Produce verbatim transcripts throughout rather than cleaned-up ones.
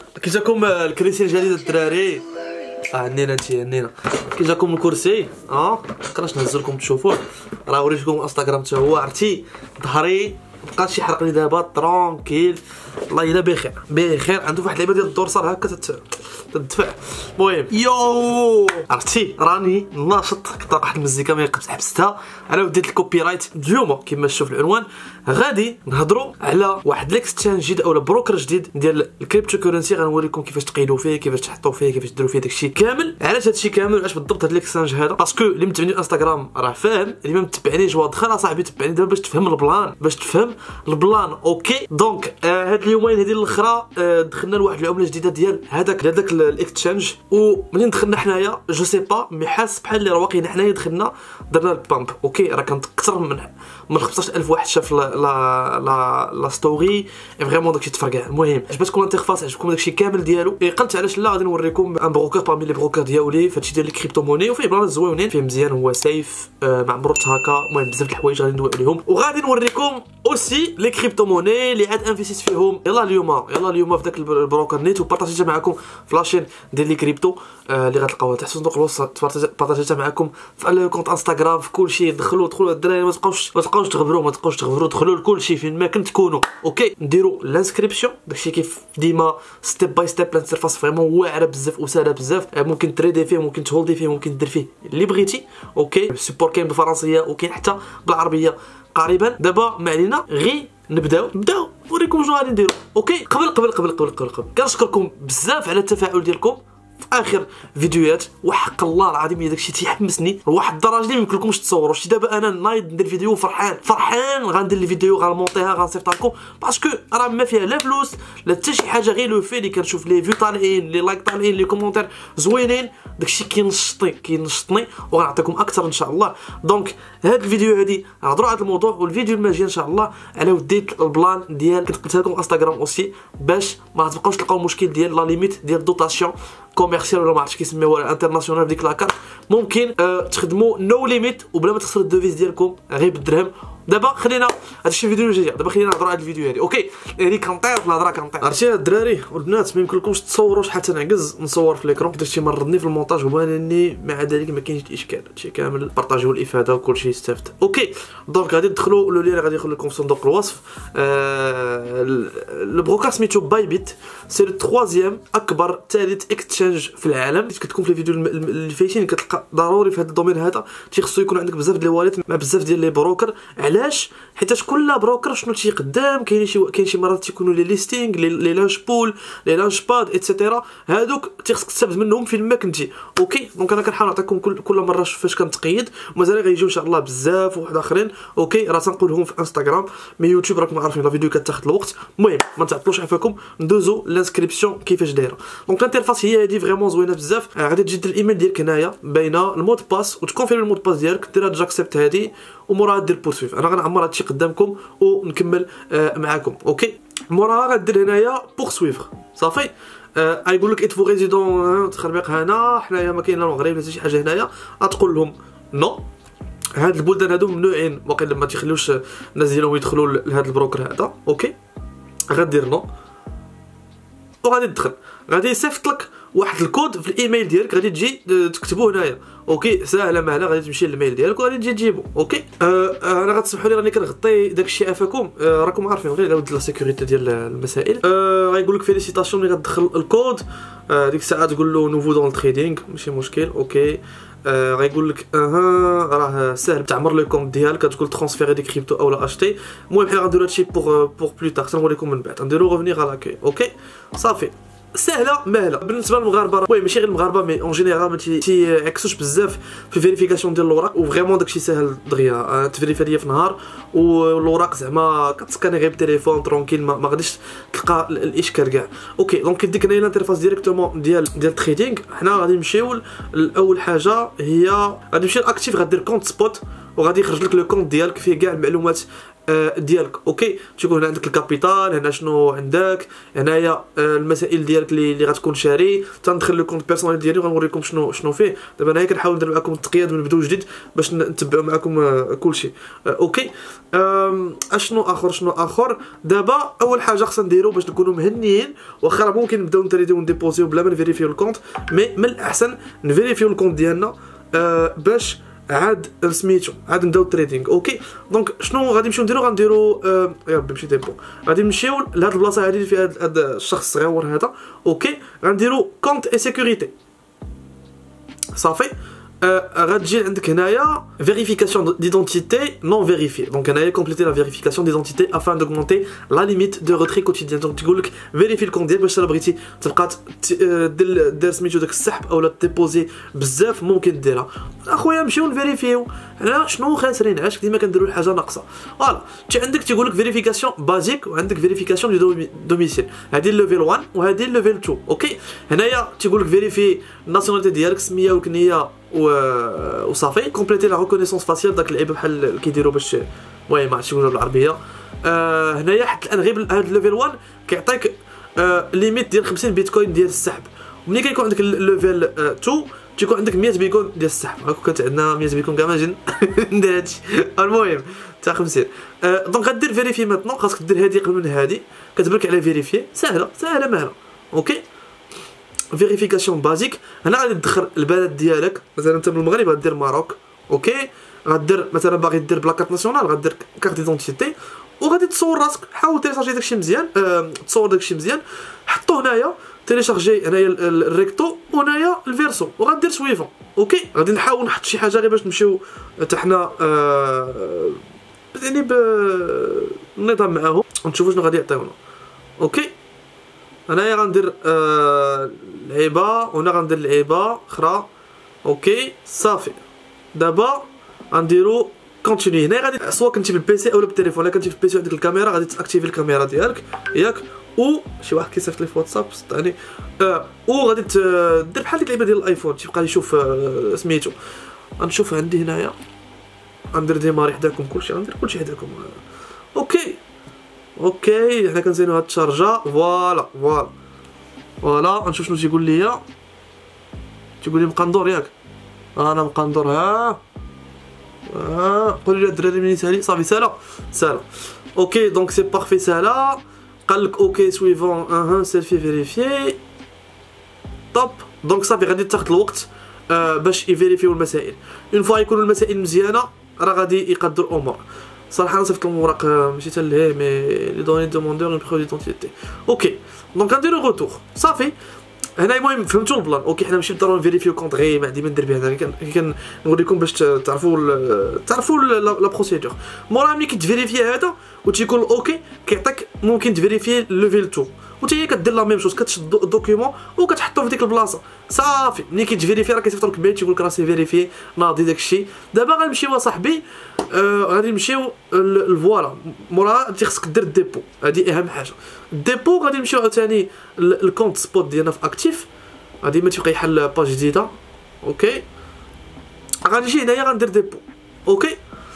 كي جاكم الكريسي الجديد الدراري؟ اه هنينا انتي هنينا. كي جاكم الكرسي اه نقدرش نهز لكم تشوفوه، راه وريتكم الانستغرام حتى هو. عرفتي ظهري مبقاش يحرق لي دابا ترونكيل، والله الا بخير بخير. عنده واحد اللعبه ديال الدورسال هكا تدفع. المهم يو عرفتي راني ناشط كطاق واحد المزيكا ما يقبس حبستها على وديت الكوبي رايت. اليوم كما تشوف العنوان غادي نهضروا على واحد ليكستشانج جديد او بروكر جديد ديال الكريبتو كورنسي. غنوريكم كيفاش تقيدوا فيه، كيفاش تحطوا فيه، كيفاش ديروا فيه داكشي كامل. علاش هادشي كامل وعلاش بالضبط هاد ليكستشانج هذا؟ باسكو اللي متبعني الانستغرام راه فاهم، اللي ما متبعنيش هو دخل اصاحبي تبعني دابا باش تفهم البلان، باش تفهم البلان اوكي. دونك آه هاد اليومين هادي الاخرى آه دخلنا لواحد العمله جديده ديال هذاك ديال داك الاكستشانج، ومنين دخلنا حنايا جو سي با مي حاس بحال اللي راه واقيلا حنايا دخلنا درنا البامب اوكي. راه كانت اكثر من من خمسطاش ألف واحد شاف لا لا لا لا ستوري فريمون داكشي تفرقع. المهم عجبتكم الانترفاس، عجبكم داكشي كامل ديالو. قلت علاش لا غادي نوريكم ان بروكر بارمي لي بروكر ديالي فهادشي ديال الكريبتو موني، وفيه بلان زوينين، فيه مزيان، هو سيف آه ما عمرو هكا. المهم بزاف د الحوايج غادي ندوي عليهم، وغادي نوريكم اوسي لي كريبتو موني اللي عاد انفيستيت فيهم. يلا اليوم يلا اليوم في داك البروكر نيت، وبارطاجيتها معكم في لاشين ديال لي كريبتو آه اللي غتلقاوها تحت صندوق الوصف. بارطاجيتها معكم في الكونت انستغرام في كلشي. دخلوا دخلوا الدراري، ما تبقاوش ما تبقاوش تغبروا ما تبقاوش تغبروا دخلوا لكلشي فين ما كنت تكونوا اوكي. نديروا لانسكريبسيون داكشي كيف ديما ستيب باي ستيب. الانترفاس فريمون واعره بزاف وسهله بزاف، ممكن تريدي فيه، ممكن تهولدي فيه، ممكن دير فيه اللي بغيتي اوكي. السبور كاين بالفرنسيه وكاين حتى بالعربيه قريبا. دابا ما علينا غير نبداو نبداو نوريكم شنو غادي نديرو اوكي. قبل قبل قبل قبل قبل, قبل. كنشكركم بزاف على التفاعل ديالكم في اخر فيديوهات، وحق الله العظيم الا داكشي تيحمسني لواحد الدرجه اللي ما يمكنلكمش تصوروا. شتي دابا انا نايض ندير فيديو فرحان فرحان، غندير الفيديو غنمونطيها غنصيفطها لكم، باسكو راه ما فيها لا فلوس لا حتى شي حاجه، غير لو في اللي كنشوف لي فيو طالعين، لي لايك طالعين، لي كومونتير زوينين، داكشي كينشطني كينشطني وغنعطيكم اكثر ان شاء الله. دونك هاد الفيديو هادي نهضروا على هذا الموضوع، والفيديو الماجي ان شاء الله على وديت البلان ديال كنت قلتها لكم انستغرام اوسي، باش ما تبقاوش تلقاو مشكل ديال لا ليميت ديال دوطاسيون كوميرسيال ولا ما عرفتش كيسميوها انترناسيونال ديك لاكارت. ممكن أه تخدموا نو ليميت وبلا ما تخسروا الدوفيز ديالكم غير بالدرهم. دابا خلينا هادشي الفيديو اللي جاي، دابا خلينا نهضروا على الفيديو هادي اوكي. يعني كنطير في الهضره كنطير. عرفتي الدراري والبنات ما يمكنلكمش تصوروا شحال تنعكز نصور في ليكرون، حيت شي مرضني في المونتاج وبانني مع ذلك ما كاينش اشكال. هادشي كامل بارطاجيو الافاده وكلشي يستافد اوكي. دونك غادي تدخلوا لو لين غادي يدخل لكم في صندوق الوصف. آه البروكر سميتو باي بيت، سي لو تروازيام اكبر ثالث اكستشانج في العالم. كتكون في الفيديو اللي فايتين كتلقى ضروري في هذا الدومين هذا تيخصو يكون عندك بزاف ديال الواليت مع بزاف ديال لي بروكر. علاش؟ حيت كل بروكر شنو تيقدم، كاين شي كاين شي مرات تيكونوا لي ليستينغ لي لانش بول لي لانش باد ايتترا، هادوك تيخصك تستافد منهم فين ما كنتي اوكي. دونك انا كنحاول نعطيكم كل كل مره فاش كنتقيد، ومازال غيجيو ان شاء الله بزاف واحد اخرين اوكي. راه تنقولهم في انستغرام مي يوتيوب راكم عارفين لا فيديو كتاخذ الوقت. المهم ما تعطلوش عفاكم، ندوزو لانسكريبسيون كيفاش دايره. دونك الانترفاس هي هادي فريمون زوينه بزاف. آه غادي تجي دير الايميل ديالك هنايا باينه المود باس، وتكونفيرمي المود باس ديالك، دير هاد جاكسبت هادي، وموراها دير بورسويف. انا غنعمر هادشي قدامكم ونكمل آه معاكم اوكي. موراها غدير هنايا بورسويفر صافي. آه غايقول لك اتفو ريزيدون تخربيق هنا حنايا ما كاين لا المغرب لا شي حاجه هنايا، غتقول لهم نو. هاد البلدان هادو ممنوعين واقيلا ما تيخليوش الناس ديالهم يدخلوا لهاد البروكر هذا اوكي. غدير نو وغادي تدخل، غادي يصيفط لك واحد الكود في الايميل ديالك، غادي تجي تكتبوه هنايا اوكي. ساهله مهله، غادي تمشي للميل ديالك وغادي تجي تجيبو اوكي. أه انا غتسمحوا لي راني كنغطي داكشي عفاكم، أه راكم عارفين غير على لا سيكوريتي ديال المسائل. أه غايقول لك فيليسيتاسيون ملي غتدخل الكود. أه ديك الساعه تقول له نوفو دون التريدينغ ماشي مشكل اوكي. آه غايقول لك اها راه ساهل تعمر لو كونت ديالك، تقول ترانسفيري دي كريبتو اولا اشتي. المهم حنا غنديرو هادشي بوغ بوغ بلو تاغ، تنوريكم من بعد. نديرو غوفنيغ على لاكاي اوكي صافي. سهله مهله بالنسبه للمغاربه. وي ماشي غير المغاربه مي اون جينيرال ما تيعكسوش بزاف في الفيريفيكاسيون ديال الوراق، وفريمون داكشي ساهل دغيا. تفيريفي ليا في نهار والوراق زعما كتسكاني غير بالتليفون ترونكيل، ما, ما غاديش تلقى الاشكال كاع اوكي. دونك كيديك هنايا الانترفاس ديريكتومون ديال ديال التريدينغ. حنا غادي نمشيو لاول حاجه هي غادي نمشي لاكتيف، غدير كونت سبوت وغادي يخرج لك لو كونت ديالك فيه كاع المعلومات آه ديالك. اوكي تيكون هنا عندك الكابيتال، هنا شنو عندك، هنايا آه المسائل ديالك اللي اللي غتكون شاري. تندخل لو كونت بيرسونيل ديالي وغنوريكم شنو شنو فيه. دابا انايا كنحاول ندير معكم التقييد من بدو جديد باش نتبعوا معكم آه كلشي. آه اوكي آه اشنو اخر شنو اخر دابا اول حاجه خصنا نديرو باش نكونوا مهنيين، واخا راه ممكن نبداو نتريديو ونديبوزيو بلا ما نفيريفيو الكونت، مي من الاحسن نفيريفيو الكونت ديالنا آه باش عاد سميتو عاد نبداو التريدينغ. اوكي دونك شنو غادي نمشيو نديرو، غنديرو آه يا ربي مشي ديبو، غادي نمشيو لهاد البلاصه هادي اللي فيها هاد الشخص الصغير هذا. اوكي غنديرو كونت اي سيكوريتي صافي. Euh, غتجي عندك هنايا vérification d'identité non vérifiée. Donc هنايا compléter la vérification d'identité afin d'augmenter la limite de retrait quotidien. Donc تقول لك فيريفي الكونت ديالك باش بغيتي تبقى دير دير سميتو داك السحب اولا ديبوزي بزاف ممكن ديرها. اخويا نمشيو نفيريفيو حنا شنو خاسرين، علاش ديما كنديروا الحاجه ناقصه. فوالا تي عندك تيقول لك فيريفيكاسيون بازيك وعندك فيريفيكاسيون دو دوميسيل، هذه الليفل واحد وهذه الليفل اثنين. اوكي هنايا تيقول لك فيريفي الناسيوناليتي ديالك، السميه والكنيه وصافي. كومبليتي لا ريكونيسونس فاسيال، داك اللعيبه بحال اللي كيديروا باش المهم ما عرفتش نقولوا بالعربيه. آه هنايا حتى الان غير هذا الليفل واحد كيعطيك آه ليميت ديال خمسين بيتكوين ديال السحب. وملي كيكون عندك الليفل آه اثنين تيكون عندك مية بيكون ديال السحب. هاكا كانت عندنا مية بيكون كاع ماجي ندير هادشي. المهم تاع خمسين. آه دونك غدير فيريفي ماتنون، خاصك دير هادي قبل من هادي، كتبرك على فيريفي ساهله ساهله ماهله. اوكي فيريفيكاسيون بازيك هنا غادي تدخل البلد ديالك، مثلا انت من المغرب غدير ماروك. اوكي غدير مثلا باغي دير بلاكارت ناسيونال غدير كارت ديدونتيتي وغادي تصور راسك. حاول تيليشارجي داكشي مزيان، أه تصور داكشي مزيان، حطو هنايا تيليشارجي هنايا الريكتو وهنايا الفيرسو وغدير سويفون. اوكي غادي نحاول نحط شي حاجه غير باش نمشيو حتى حنا أه يعني بالنظام معاهم ونشوفوا شنو غادي يعطيونا. اوكي انايا غندير آه لعيبه وهنا غندير لعيبه اخرى. اوكي صافي دابا غنديرو كونتيني. هنا غادي سواء كنتي بالبيسي اولا بالتليفون. الا كنتي بالبيسي عندك الكاميرا غادي تاكتيفي الكاميرا ديالك ياك، و شي واحد كيصيفط لي في واتساب صدقني. آه وغادي دير بحال ديك اللعيبه ديال الايفون تيبقى يشوف آه سميتو. غنشوف عندي هنايا غندير ديماري حداكم كلشي، غندير كلشي حداكم. اوكي اوكي حنا كنزينو هاد الشارجه. فوالا فوالا فوالا غنشوف شنو تيقول ليا. تيقول لي مقندور ياك، انا مقندور. ها ها قولي لي الدراري منين سالي. صافي سالا سالا. اوكي دونك سي بارفي سالا. قال لك اوكي سويفون اها سيلفي فيريفي طوب. دونك صافي غادي تاخذ الوقت آه باش يفيريفيو المسائل. اون فوا يكونوا المسائل مزيانه راه غادي يقدر الامور. صراحه انا صيفط لهم اوراق ماشي حتى لهيه مي لي دوني دوموندور اون بروف ديدونتيتي. اوكي دونك غنديرو غوتور صافي. هنا المهم فهمتوا البلان. اوكي حنا ماشي بالضروره نفيريفيو كونط غير ما ديما ندير بها هنا، كنوريكم باش تعرفوا تعرفوا لا بروسيدور. مورا ملي كتفيريفي هذا وتيكون اوكي كيعطيك ممكن تفيريفي ليفل اثنين وتا هي كدير لا ميم شوز، كتشد الدوكيومون وكتحطو في ديك البلاصه صافي. ملي كيتفيريفي راه كيصيفط لك ميل تيقول لك راه سي فيريفي ناضي داكشي. دابا غنمشيو اصاحبي آه غادي نمشيو لفوالا. مورا انت خصك دير الديبو، هادي اهم حاجه. الديبو غادي نمشيو عاوتاني الكونت سبوت ديالنا في اكتيف، غادي ما تيبقى يحل باج جديده. اوكي غادي نجي هنايا غندير ديبو. اوكي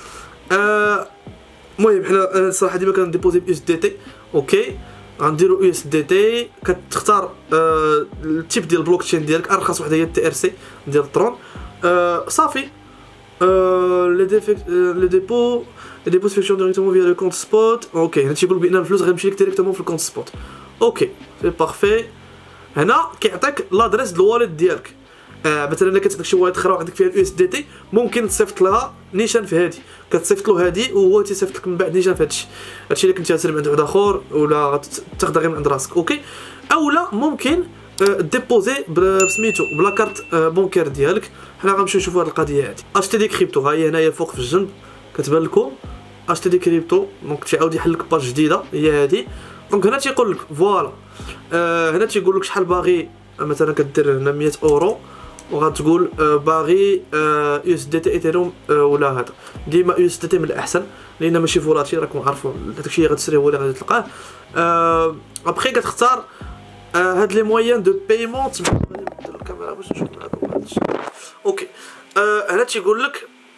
آه المهم حنا الصراحه ديما كنديبوزي ب يو اس دي تي. اوكي غنديرو يو اس دي تي، كتختار آه التيب ديال البلوك تشين ديالك. ارخص وحده هي تي ار سي ديال ترون. آه صافي آه لي ديفيكت لي ديبو لي ديبو سيكسيون ديريكتومون فيا لو كونت سبوت. اوكي هنا تيقول بان الفلوس غيمشي لك ديريكتومون في الكونت سبوت. اوكي سي بارفي. هنا كيعطيك لادريس ديال الواليت ديالك. آه مثلا الا كانت عندك شي واليت اخرى وعندك فيها اليو اس دي تي ممكن تصيفط لها نيشان في هادي، كتصيفط له هادي وهو تيصيفط لك من بعد نيشان في هادشي. هادشي الا كنتي غتسلم عند واحد اخر ولا غتاخدها غير من عند راسك. اوكي اولا ممكن آه ديبوزي بسميتو بلا كارت آه بونكير ديالك. حنا غنمشيو نشوفوا هاد القضيه هادي. اش تي دي كريبتو ها هي هنايا فوق في الجنب كتبان لكم اش تي دي كريبتو. دونك تيعاود يحل لك باج جديده هي هادي. دونك هنا تيقول لك فوالا آه هنا تيقول لك شحال باغي. مثلا كدير هنا مية اورو وغتقول آه باغي آه يو اس دي تي ايثيريوم آه ولا هذا. ديما يو اس دي تي من الاحسن لان ماشي فولاتيل راكم عارفون داكشي اللي غتشريه هو اللي غادي تلقاه. آه ابخي كتختار آه هاد لي مويان دو بايمون. ندير الكاميرا باش نشوف معكم هادشي. اوكي آه هنا تيقول لك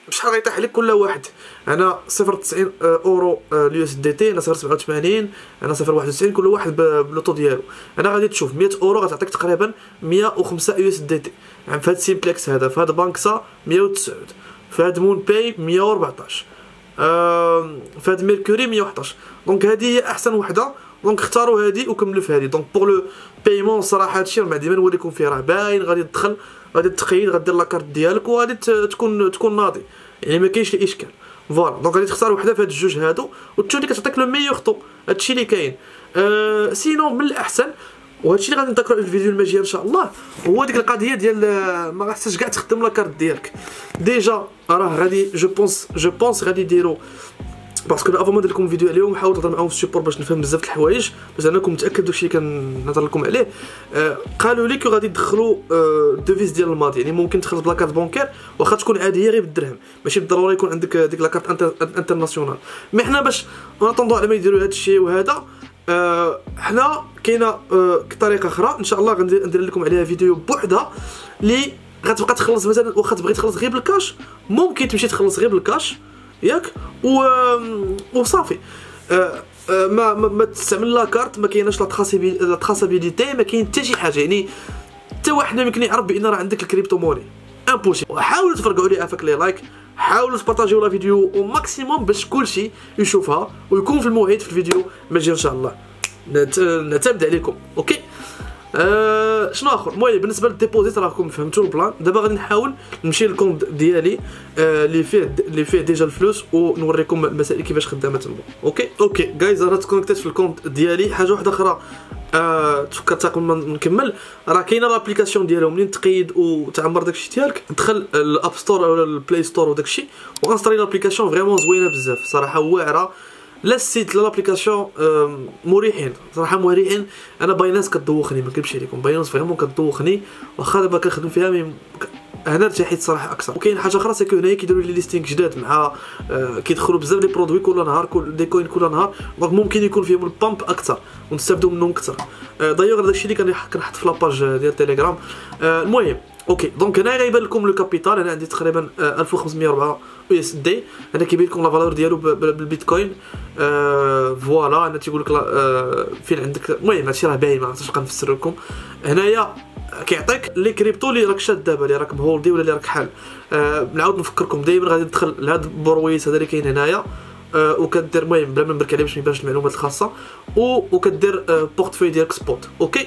شحال غيطيح لك كل واحد. انا صفر تسعين اورو اليو اس دي تي، انا صفر سبعة وثمانين، انا صفر واحد وتسعين، كل واحد بلوطو ديالو. انا غادي تشوف مية اورو غتعطيك تقريبا مية وخمسة يو اس دي تي. يعني في هاد سيمبلكس هذا، في هاد بانكسا مية وتسعة، في هاد مون باي مية وأربعطاش، أه في هاد ميركوري مية وحداش. دونك هذه هي احسن وحده، دونك اختاروا هذه وكملوا في هذه. دونك بوغ لو بايمون صراحه هادشي راه ديما نوريكم فيه راه باين، غادي تدخل غادي تقيد، غدير لاكارت ديالك وغادي تكون تكون ناضي، يعني ما كاينش اشكال. فوالا دونك غادي تختار وحده في هاد الجوج هادو وتشوف اللي كتعطيك لو ميور طو. هادشي اللي كاين. أه سينو من الاحسن، وهادشي اللي غادي نذكروا في الفيديو المجي ان شاء الله، هو ديك القضيه ديال ما خاصكش كاع تخدم لاكارت ديالك. ديجا راه غادي جو بونس جو بونس غادي يديروا، باسكو افون ما ندير لكم فيديو عليهم حاولت نهضر معاهم في السيبور باش نفهم بزاف د الحوايج باش انكم متاكد داكشي اللي كنهضر لكم عليه. آه قالوا لي كو غادي يدخلوا آه دوفيز ديال الماضي، يعني ممكن تخلص بلاكارت بونكير واخا تكون عاديه غير بالدرهم، ماشي بالضروره يكون عندك ديك لاكارت انتر انترناسيونال. مي حنا باش نطوندو على ما يديروا هذا الشيء وهذا، آه حنا كاينه آه طريقه اخرى ان شاء الله غندير لكم عليها فيديو بوحدها اللي غتبقى تخلص. مثلا واخا تبغي تخلص غير بالكاش ممكن تمشي تخلص غير بالكاش ياك و وصافي. أه أه ما ما, ما تستعمل لاكارت، ما كايناش لا تراسابيليتي، ما كاين حتى شي حاجه، يعني حتى واحد ما يمكن يعرف بان راه عندك الكريبتو موني امبوسيبل. وحاولوا تفرقعوا لي افاك لي لايك، حاولوا تبارطاجيو لا فيديو او ماكسيموم باش كلشي يشوفها ويكون في الموعد في الفيديو ماجي ان شاء الله. نعتمد عليكم. اوكي أه شنو اخر؟ المهم بالنسبه للديبوزيت راكم فهمتوا البلان. دابا غادي نحاول نمشي للكونت ديالي اللي أه فيه اللي فيه ديجا الفلوس ونوريكم المسائل كيفاش خدامه تما. اوكي اوكي جايز انا تكونكتيت في الكونت ديالي. حاجه واحده اخرى أه تفكرت قبل ما نكمل، راه كاينه لابليكاسيون ديالهم منين تقيد وتعمر داكشي ديالك، دخل الاب ستور ولا البلاي ستور وداكشي وانستالي لابليكاسيون فريمون زوينه بزاف صراحه، واعره. لا السيت لا لابليكاسيون مريحين صراحه مريحين. انا باينانس كدوخني ما نكذبش عليكم، باينانس فريمون كدوخني، واخا دابا كنخدم فيها مي هنا ارتحيت صراحه اكثر. وكاين حاجه اخرى سكو هنايا كيديروا لي ليستينغ جداد مع آه كيدخلوا بزاف لي برودوي كل نهار، كل دي كوين كل نهار، دونك ممكن يكون فيهم البامب اكثر ونستافدوا منهم اكثر. آه دايوغ داكشي اللي كنحط في لاباج ديال التليجرام. آه المهم اوكي دونك هنا غيبان لكم لو كابيتال. انا عندي تقريبا آه ألف وخمسمية وأربعة يو اس دي. هنا كيبين لكم لا فالور ديالو بالبيتكوين. آه فوالا انا تيقول لك آه فين عندك. المهم هادشي راه باين، ما عرفتش نبقى نفسر لكم. هنايا كيعطيك لي كريبتو اللي راك شاد دابا، اللي راك مهولدي ولا اللي راك حال. آه نعاود نفكركم دائما غادي تدخل لهاد البرويس هذا اللي كاين هنايا، آه وكدير المهم بلا ما نبرك عليه باش ما يبانش المعلومات الخاصه، وكدير آه بورتفوي ديالك سبوت. اوكي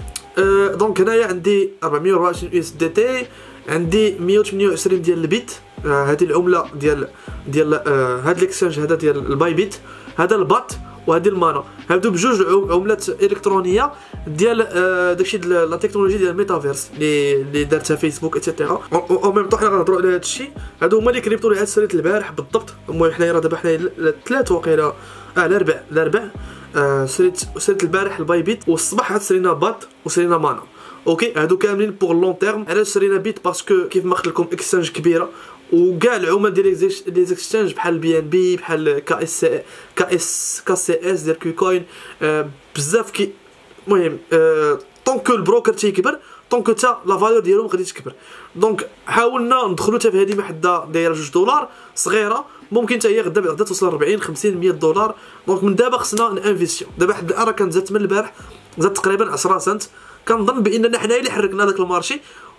آه دونك هنايا عندي أربعمية وأربعة وعشرين يو اس دي تي، عندي مية وثمانية وعشرين ديال البيت. آه هذه العمله ديال ديال آه هاد ليكسشينج هذا ديال الباي بيت، هذا البات وهذه المانا، هادو بجوج عملات الكترونيه ديال آه داكشي ديال لا تكنولوجي ديال الميتافيرس اللي اللي دارتها فيسبوك ايتترا. او ميم طون حنا غنهضروا على هادشي. هادو هما اللي كريبتو اللي عاد سريت البارح بالضبط. المهم حنايا راه دابا حنايا ثلاث وقيله اه الاربع الاربع آه سريت سريت البارح الباي بيت، والصباح عاد سرينا بات وسرينا مانا. اوكي هادو كاملين بوغ لون تيرم. علاش سرينا بيت؟ باسكو كيف ما قلت لكم اكسشينج كبيره، وكاع العمل ديال لي زيكسشينج بحال بي ان بي بحال كا اس كا اس كا سي اس ديال كوين آه بزاف كي. المهم آه طونك البروكر تيكبر طونك حتى لا فالور ديالهم غادي تكبر. دونك حاولنا ندخلوا حتى في هذه محدا دايره جوج دولار صغيره، ممكن حتى هي غدا غدا توصل أربعين خمسين مية دولار. دونك من دابا خصنا نانفيستيو. دابا حد الان راه كانت زادت من البارح زادت تقريبا عشرة سنت. كنظن باننا حنايا اللي حركنا داك المارشي،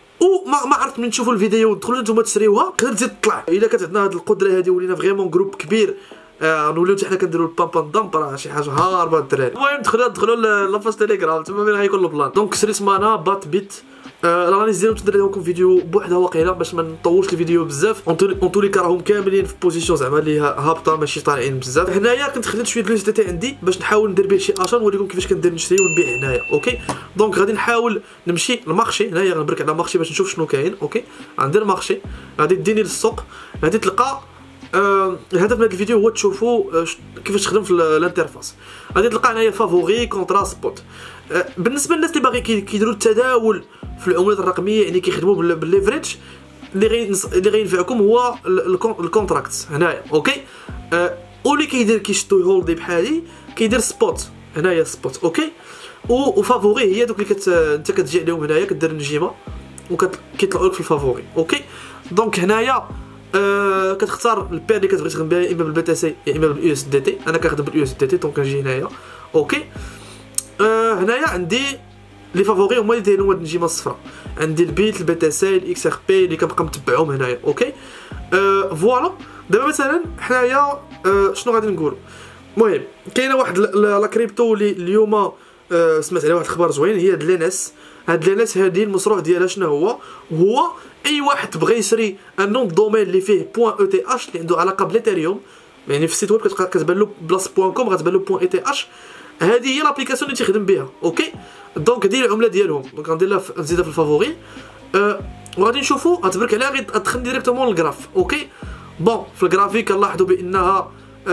وما ما عرفت من تشوفوا الفيديو ودخلوا نتوما تشريوها تقدر تزيد تطلع. الا كانت عندنا هذه القدره هذه ولينا فريمون جروب كبير، آه نوليو حتى حنا كنديروا البام بام دامب، راه شي حاجه هاربه الدراري. المهم دخلوا دخلوا لاباج تيليجرام تما فين غيكون البلان. دونك سريت مانا بات بيت. آه راني ديالو تدير لكم فيديو بوحدها واقيلا باش ما نطولش الفيديو بزاف. اون طولي راهم كاملين في بوزيسيون زعما اللي هابطه ماشي طالعين بزاف. هنايا كنت خديت شويه ديال تي عندي باش نحاول ندير به شي اشان نوريكم كيفاش كندير نشري ونبيع هنايا. اوكي دونك غادي نحاول نمشي للمارشي. هنايا غنبرك على مارشي باش نشوف شنو كاين. اوكي غندير مارشي، غادي تديني للسوق، غادي تلقى آه الهدف من هذا الفيديو هو تشوفوا آه كيفاش تخدم في الانترفاس. غادي تلقى هنايا فافوري كونترا سبوت. آه بالنسبه للناس اللي باغي كيديروا التداول في العملات الرقميه، يعني كيخدموا بالليفريج، اللي غي اللي غينفعكم هو الكونتراكت هنايا. اوكي آه واللي كيدير كيشتو هولدي بحالي كيدير سبوت هنايا سبوت. اوكي وفافوري هي دوك اللي كت انت كتجي عليهم هنايا كدير النجيمه وكيطلعوا لك في الفافوري. اوكي دونك هنايا أه كتختار البير اللي كتبغي تخدم بها، يا اما بالبي تي سي يا اما باليو اس دي تي. انا كنخدم باليو اس دي تي دونك كنجي هنايا اوكي. أه هنايا عندي لي فافوري هما اللي دايرين هاد النجيمه الصفراء، عندي البيت البي تي سي الاكس ار بي اللي كنبقى متبعهم هنايا اوكي. أه فوالا دابا مثلا حنايا أه شنو غادي نقولوا. المهم كاينه واحد لا كريبتو اللي اليوم أه سمعت عليها واحد الخبر زوين، هي هاد ليناس. هاد ليناس هادي المشروع ديالها شنو هو؟ هو اي واحد بغى يشري ان نون دومين اللي فيه بوين او تي اش اللي عنده علاقه بليتيريوم، يعني في السيت ويب كتبان له بلاص بوين كوم غتبان له بوين اي تي اش، هذه هي لابليكاسيون اللي تيخدم بها اوكي. دونك هذه العمله ديالهم، دونك غندير لها نزيدها في الفافوري أه وغادي نشوفوا غتبرك عليها غتدخل ديريكتومون للغراف اوكي. بون في الجرافيك كنلاحظوا بانها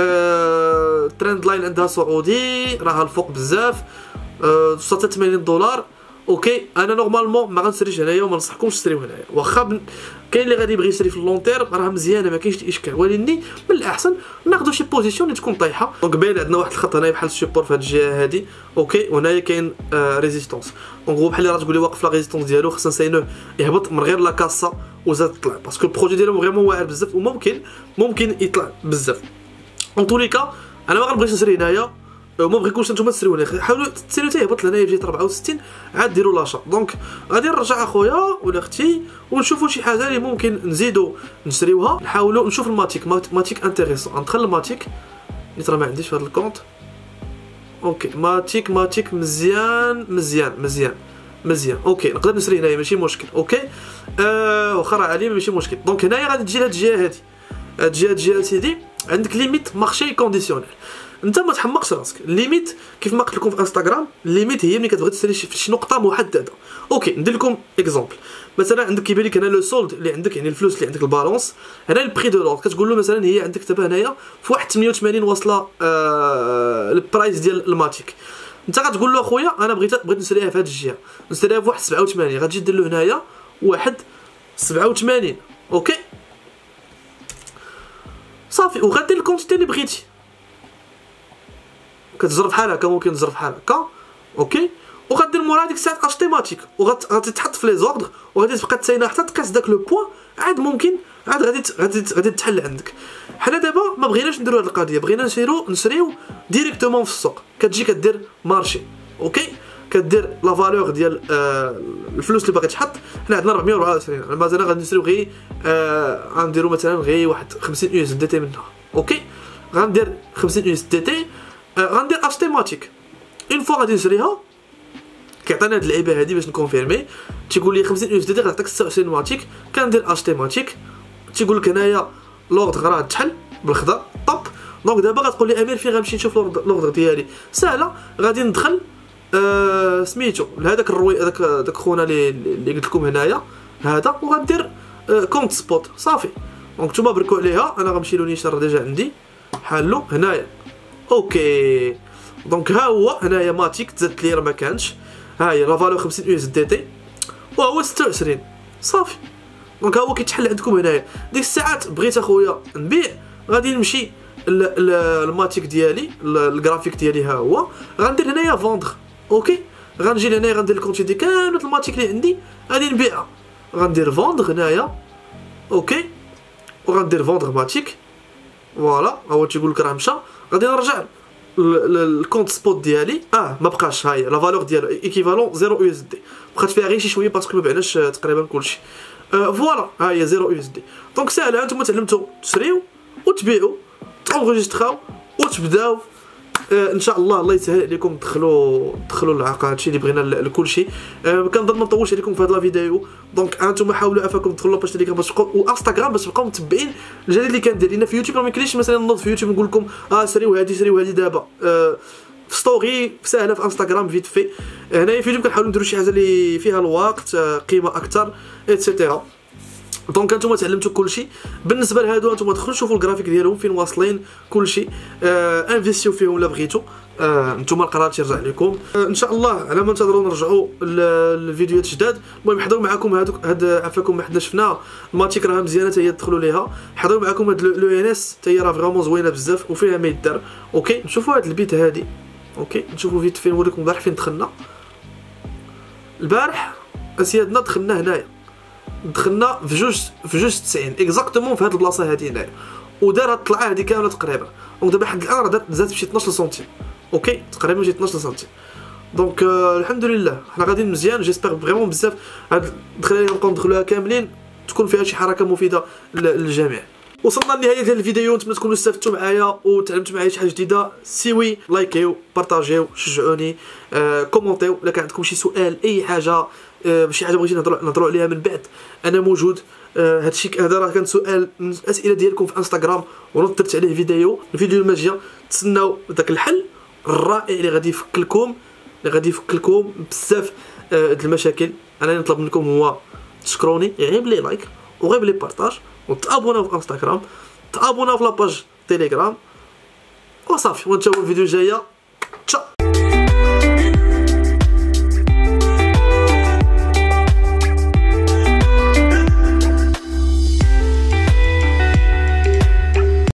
أه ترند لاين عندها صعودي، راها الفوق بزاف أه ستة وثمانين دولار اوكي. انا نورمالمون ما غنشريش هنايا وما نصحكمش تشريو هنايا، واخا بن... كاين اللي غادي يبغي يشري في اللون تيرم راه مزيانه ما كاينش اشكال، ولكن من الاحسن ناخذوا شي بوزيسيون اللي تكون طايحه. دونك باين عندنا واحد الخط هنايا بحال السيبور في هاد الجهه هادي اوكي، وهنايا كاين آه ريزيستونس. دونك هو بحال اللي راه تقول لي واقف لا ريزيستونس ديالو، خصنا نساينوه يهبط من غير لا كاسا وزاد طلع، باسكو البروجي ديالهم فريمون واعر بزاف وممكن ممكن يطلع بزاف. اون طولي كا انا ما غنبغيش نشري هنايا وما بغيكوش نتوما تسريو هنا، حاولوا تسريو حتى يهبط لهنايا بجهه أربعة وستين عاد ديروا لاشا. دونك غادي نرجع اخويا ولا اختي ونشوفوا شي حاجه اللي ممكن نزيدوا نشريوها. نحاولوا نشوف الماتيك ماتيك انتريسون. ندخل الماتيك اللي ترى ما عنديش في هذا الكونت اوكي. ماتيك ماتيك مزيان مزيان مزيان مزيان اوكي. نقدر نشري هنايا ماشي مشكل اوكي. آه واخا راه عليه ماشي مشكل. دونك هنايا غادي تجي لهاد الجهه هادي، هاد الجهه الجهه سيدي عندك ليميت مارشي كونديسيونيل. انت ما تحمقش راسك، الليميت كيف ما قلت لكم في انستغرام الليميت هي ملي كتبغي تشري في شي نقطه محدده اوكي. ندير لكم اكزومبل، مثلا عندك كيبان لك هنا لو سولد اللي عندك يعني الفلوس اللي عندك البالونس، هنا البري دو لورد كتقول له مثلا هي عندك دابا هنايا في واحد ثمانية وثمانين واصله آه البرايس ديال الماتيك. انت غتقول له اخويا انا بغيت بغيت نشريها في هذه الجهه، نشريها في واحد سبعة وثمانين، غتجي دير له هنايا واحد سبعة وثمانين اوكي صافي، وغدير الكونتيتي اللي بغيتي كتجرب بحال هكا، ممكن تجرب بحال هكا اوكي. وغدير مورا ديك الساعه اشتيماتيك وغادي تحط في لي زوردر وغادي تبقى تساينا حتى تقاس داك لو بوين، عاد ممكن عاد غادي غادي غادي تحل عندك. حنا دابا ما بغيناش نديرو هاد القضيه، بغينا نشريو نشريو ديريكتومون في السوق. كتجي كدير مارشي اوكي، كدير لا فالور ديال آه الفلوس اللي باغي تحط. حنا عندنا أربعمية وأربعة وعشرين، مثلا غادي نشريو غير آه غنديرو مثلا غير واحد خمسين يو اس دي تي منها اوكي. غندير خمسين يو اس دي تي آه غندير اشتيماتيك. اون فوا غادي نشريها كيعطينا هاد اللعيبه هادي باش نكونفيرمي، تيقول لي خمسين يو اس دي تي غتعطيك ستة وعشرين ماتيك. كندير اشتيماتيك تيقول لك هنايا لوردر راه تحل بالخضر طوب. دونك دابا غتقول لي امير فين غنمشي نشوف لوردر ديالي؟ سهله، غادي ندخل آه سميتو لهذاك الروي هذاك داك خونا اللي اللي قلت لكم هنايا هذا، وغندير آه كونت سبوت صافي. دونك نتوما بركوا عليها، انا غنمشي له نيشان ديجا عندي حالو هنايا اوكي. دونك ها هو هنايا ماتيك تزادت لي راه ما كانش، ها هي لا فالور خمسين يو اس دي تي وهو ستة وعشرين صافي. دونك ها هو كيتحل عندكم هنايا. ديك الساعات بغيت اخويا نبيع غادي نمشي الماتيك ديالي الجرافيك ديالي ها هو، غندير هنايا فوندر اوكي. غنجي لهنايا غندير الكونتيتي كامل الماتيك اللي عندي غادي نبيعها، غندير فوندر هنايا اوكي، وغندير فوندر ماتيك فوالا. هو تيقول لك راه مشى، غادي نرجع الكونت سبوت ديالي اه ما بقاش، هاهي لا فالور ديالو ايكيفالون صفر يو اس دي، بقات فيها غير شي شويه باسكو ما بعناش تقريبا كلشي آه فوالا. ها هي صفر يو اس دي. دونك ساهله، نتوما تعلمتوا تشريو وتبيعوا تونغيستراو وتبداو آه ان شاء الله. الله يسهل عليكم تدخلوا تدخلوا العقد هادشي اللي بغينا لكلشي. آه كنظن ما نطولش عليكم في هاد لا فيديو. دونك انتم حاولوا افاكم تدخلوا لاباج تيليجرام باش تبقاو وانستغرام باش تبقاو متبعين الجديد اللي كندير. لان في يوتيوب راه ما كاينش مثلا نوض في يوتيوب نقول لكم اه سريو هادي سريو هادي دابا آه في ستوري ساهله في انستغرام فيت في. هنايا في يوتيوب كنحاولوا نديروا شي حاجه اللي فيها الوقت آه قيمه اكثر ايتترا. دونك انتم تعلمتوا كلشي. بالنسبه لهادو انتم دخلوا شوفوا الجرافيك ديالهم فين واصلين كلشي آه انفيستيو فيهم الا بغيتوا آه انتم القرار تيرجع لكم آه ان شاء الله. على ما ننتظروا نرجعوا الفيديوهات جداد. المهم حضروا معكم هادوك هاد عفاكم ما حنا شفنا الماتيك راه مزيانه حتى هي تدخلوا ليها. حضروا معكم هاد لو ان اس حتى هي راه فريمون زوينه بزاف وفيها ما يدار اوكي. نشوفوا هاد البيت هادي اوكي، نشوفوا فيت فين نوريكم البارح فين دخلنا. البارح اسيادنا دخلنا هنايا دخلنا في جوج في جوج تسعين اكزاكتومون في هاد البلاصه هادي هنايا، ودار هاد الطلعه هادي كامله تقريبا. دونك دابا حد الان راه زاد بشي اثناش سنتيم، اوكي تقريبا شي اثناش سنتيم. دونك آه الحمد لله حنا غاديين مزيان. جيسبر فريمون بزاف هاد الدخله اللي نبقاو ندخلوها كاملين تكون فيها شي حركه مفيده للجميع. وصلنا لنهايه ديال الفيديو، نتمنى تكونوا استفدتوا معايا وتعلمتوا معايا شي حاجه جديده. سيوي لايكيو بارطاجيو شجعوني آه، كومونتيو الا كان عندكم شي سؤال اي حاجه آه، شي حاجه بغيتي نهضروا نهضروا عليها من بعد انا موجود. آه، هادشي هذا راه كان سؤال من الاسئله ديالكم في انستغرام ونطرت عليه فيديو. الفيديو الماجيه تسناو داك الحل الرائع اللي غادي يفك لكم اللي غادي يفك لكم بزاف آه، د المشاكل. انا نطلب منكم هو تشكروني غير بلي لايك وغير بلي بارطاج وتابوناو في انستغرام، تابوناو في لاباج تيليجرام وصافي. ونتشوفوا الفيديو الجايه. تشاو.